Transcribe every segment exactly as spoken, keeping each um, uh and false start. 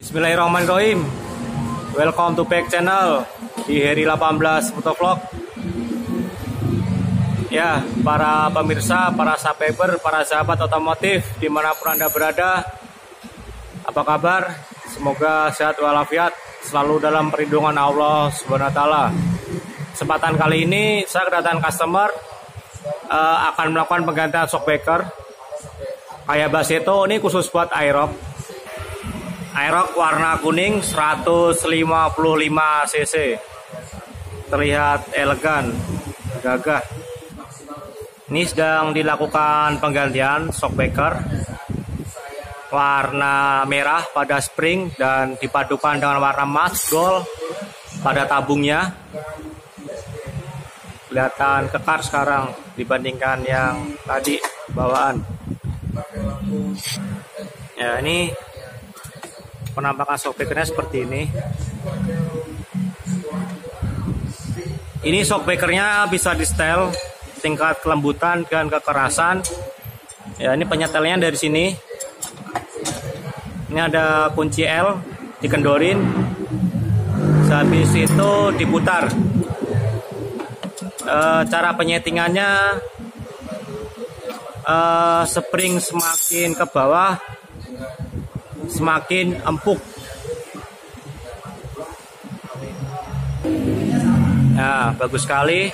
Bismillahirrahmanirrahim. Welcome to back channel di Heri delapan belas Motovlog. Ya, para pemirsa, para subscriber, para sahabat otomotif dimanapun Anda berada, apa kabar? Semoga sehat walafiat, selalu dalam perlindungan Allah Subhanahu wa taala. Kesempatan kali ini saya kedatangan customer uh, akan melakukan penggantian shockbreaker Kayaba Seto. Ini khusus buat Aerox. Aerox warna kuning seratus lima puluh lima cc. Terlihat elegan, gagah. Ini sedang dilakukan penggantian shockbreaker warna merah pada spring dan dipadukan dengan warna emas gold pada tabungnya. Kelihatan kekar sekarang dibandingkan yang tadi bawaan. Ya, ini penampakan shockbreakernya seperti ini. Ini shockbreakernya bisa di setel tingkat kelembutan dan kekerasan. Ya, ini penyetelnya dari sini. Ini ada kunci L, dikendorin. Habis itu diputar. E, cara penyetingannya, e, spring semakin ke bawah semakin empuk. Nah, bagus sekali.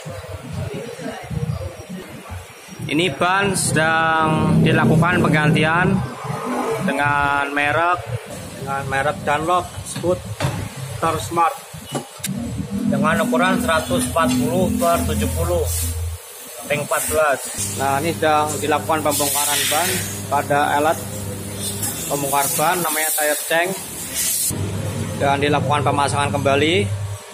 Ini ban sedang dilakukan penggantian dengan merek dengan merek Dunlop Scooter Smart dengan ukuran seratus empat puluh per tujuh puluh ring empat belas. Nah, ini sedang dilakukan pembongkaran ban pada alat pembongkar ban namanya tire change dan dilakukan pemasangan kembali.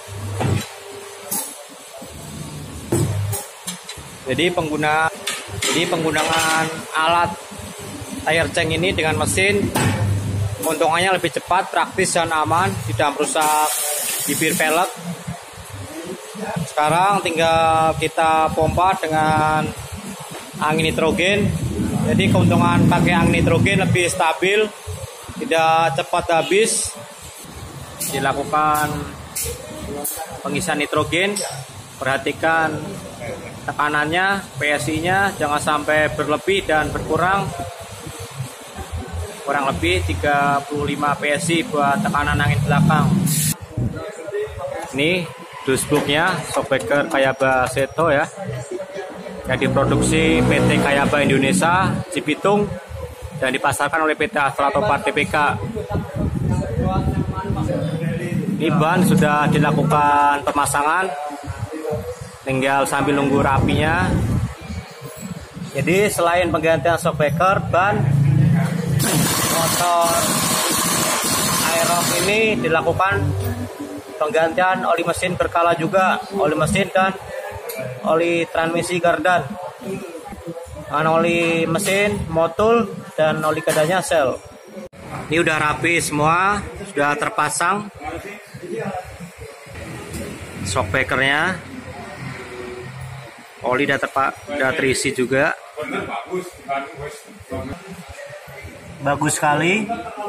Jadi pengguna jadi penggunaan alat tire change ini dengan mesin keuntungannya lebih cepat, praktis dan aman, tidak merusak bibir velg. Sekarang tinggal kita pompa dengan angin nitrogen. Jadi keuntungan pakai angin nitrogen lebih stabil, tidak cepat habis. Dilakukan pengisian nitrogen, perhatikan tekanannya, P S I-nya jangan sampai berlebih dan berkurang. Kurang lebih tiga puluh lima P S I buat tekanan angin belakang. Ini dashboardnya shockbreaker Kayaba Seto ya, yang diproduksi P T Kayaba Indonesia Cibitung dan dipasarkan oleh P T Astra Topar T P K. Ini ban sudah dilakukan pemasangan, tinggal sambil nunggu rapinya. Jadi selain penggantian shockbreaker, ban motor Aerox ini dilakukan penggantian oli mesin berkala juga, oli mesin dan oli transmisi gardan, dengan oli mesin motul dan oli kedannya sel. Ini udah rapi semua, sudah terpasang shockbreakernya, oli udah, udah terisi juga. Bagus sekali.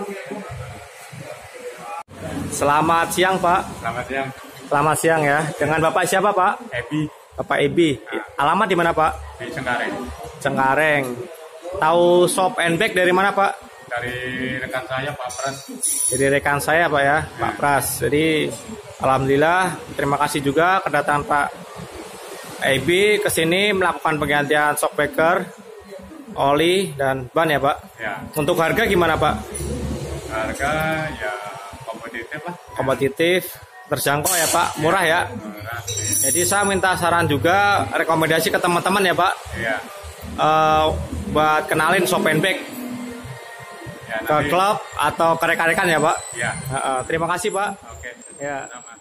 Selamat siang Pak. Selamat siang. Selamat siang ya. Dengan Bapak siapa Pak? Ebi. Bapak Ebi. Alamat di mana Pak? Di Cengkareng. Cengkareng. Tahu shop and bag dari mana Pak? Dari rekan saya Pak Pras. Dari rekan saya Pak ya, Pak Pras. Jadi alhamdulillah, terima kasih juga kedatangan Pak Ebi ke sini melakukan penggantian shockbreaker, oli dan ban ya Pak. Ya. Untuk harga gimana Pak? Harga ya kompetitif lah. Kompetitif, terjangkau ya Pak, murah ya. Murah. Jadi saya minta saran juga, rekomendasi ke teman-teman ya Pak. Iya. Uh, buat kenalin shop and bag Ya, ke nanti, klub atau ke rekan-rekan ya Pak. ya. Uh, uh, terima kasih Pak. Oke. Ya. Sama.